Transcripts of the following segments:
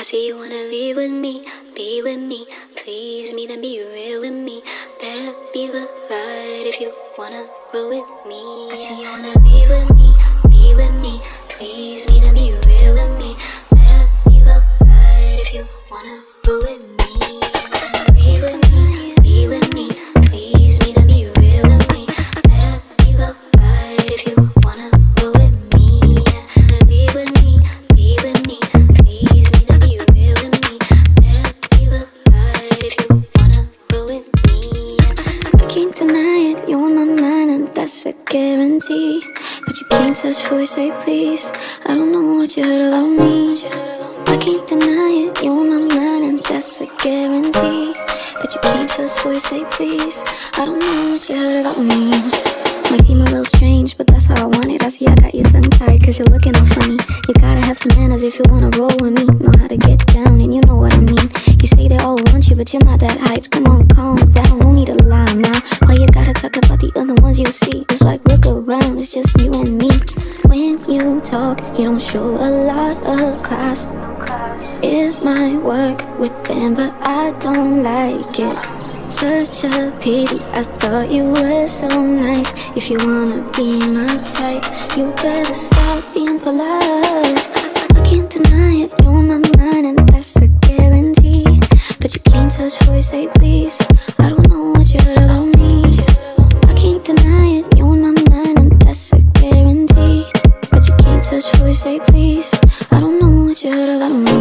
I see you wanna leave with me, be with me, please me, then be real with me. Better be the light if you wanna roll with me. I see you wanna leave with me, be with me, please me, then be real with me. Better be the light if you wanna roll with me. Be with me, be with me, please me, then be real with me. Better be the light if you wanna roll with me. Be with me, be with me, please me, then be real with me. Better be the light if you wanna roll with me. I can't deny it, you're on my mind and that's a guarantee. But you can't touch before you say please. I don't know what you heard about me. I can't deny it, you're on my mind and that's a guarantee. But you can't touch before you say please. I don't know what you heard about me. Might seem a little strange, but that's how I want it. I see I got you tongue tied cause you're looking all funny. You gotta have some manners if you wanna roll with me. Know how to get down and you know what I mean. You say they all want you but you're not that hyped. Come on, calm down, no need to lie now. Why you gotta talk about the other ones you see? It's like look around, it's just you and me. When you talk, you don't show a lot of class. It might work with them but I don't like it. Such a pity, I thought you were so nice. If you wanna be my type, you better stop being polite. I can't deny it, you're on my mind and that's a guarantee. But you can't touch before you say please. I don't know what you heard about me. I can't deny it, you're on my mind and that's a guarantee. But you can't touch before you say please. I don't know what you heard about me.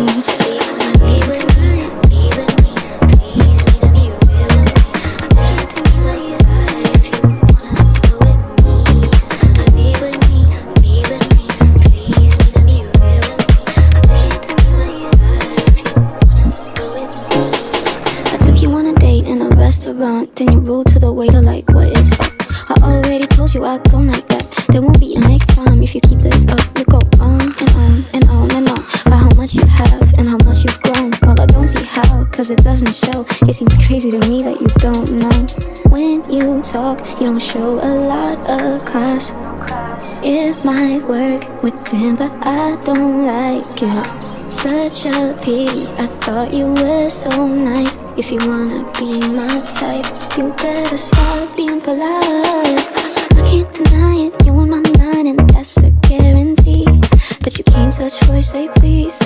Then you rude to the waiter like, what is up? I already told you I don't like that. There won't be a next time if you keep this up. You go on and on and on and on about how much you have and how much you've grown. Well, I don't see how, cause it doesn't show. It seems crazy to me that you don't know. When you talk, you don't show a lot of class. It might work with them, but I don't like it. Such a pity, I thought you were so nice. If you wanna be my type, you better start being polite. I can't deny it, you're on my mind and that's a guarantee. But you can't touch before you say please.